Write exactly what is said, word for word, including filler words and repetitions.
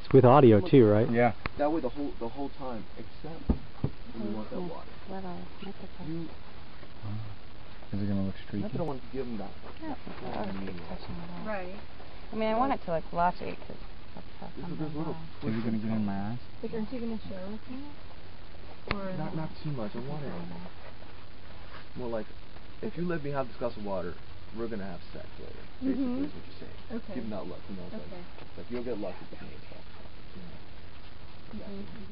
It's with audio too, right? Yeah. That way the whole the whole time, except when you want that water. You, Is it gonna look streaky? not that I want to give them that. Right. I mean, I want it to look glossy because that's how There's a little. Is it gonna get in my eyes? Like, aren't you gonna show us that? Or Not not too much. I want it. More like, if you let me have this glass of water, we're gonna have sex later. Basically, Mhm. is what you're saying. Okay. Give them that look. You know, it's Okay. like, like you'll get lucky with me and stuff. You know. Mhm.